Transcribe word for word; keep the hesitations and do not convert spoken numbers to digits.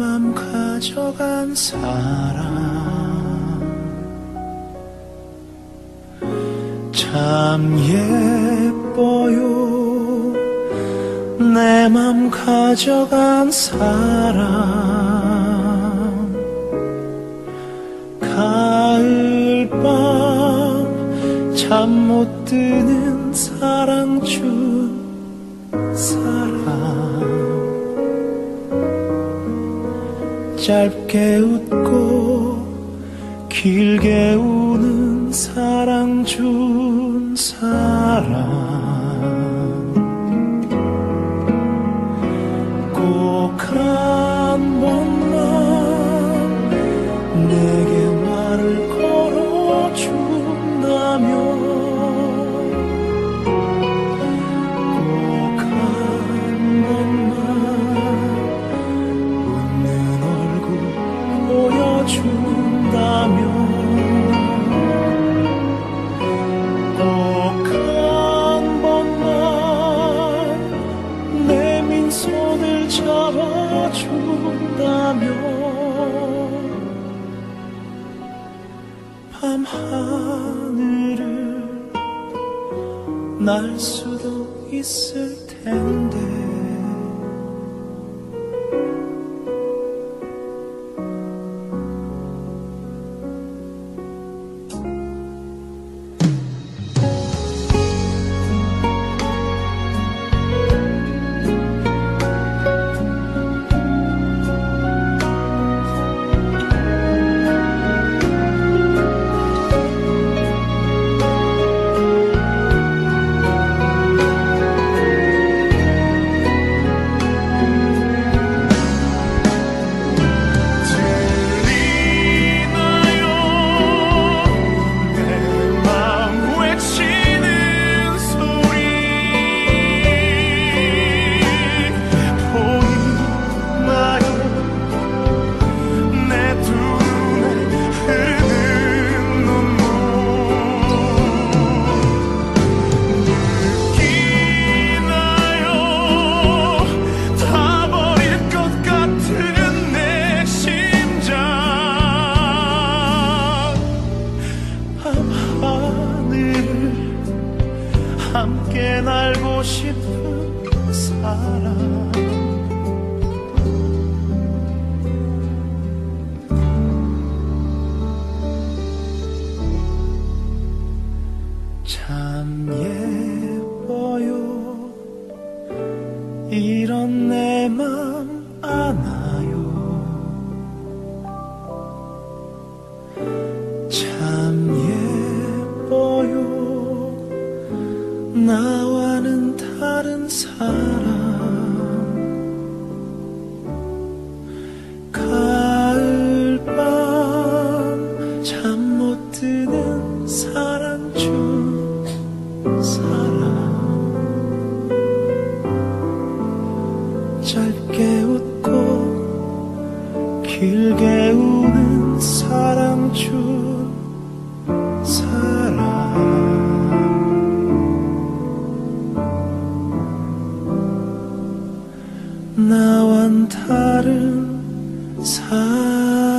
맘 가져간 사람 참 예뻐요. 내 맘 가져간 사람 가을밤 잠 못 드는 사랑 준 사람 짧게 웃고 길게 우는 사랑 준 사람 꼭 한 번만 내게 말을 걸어준다면 꼭 한 번만 웃는 얼굴 보여준다면 꼭 한 번만 내 민손을 잡아준다면 밤하늘을 날 수도 있을 텐데 함께 날고 싶은 사람 참 예뻐요. 이런 내 맘 아나요. 참 예뻐요. 나와는 다른 사람 가을밤 잠 못 드는 사랑 준 사람 짧게 웃고 길게 우는 사랑 준 사람 나와는 다른 사람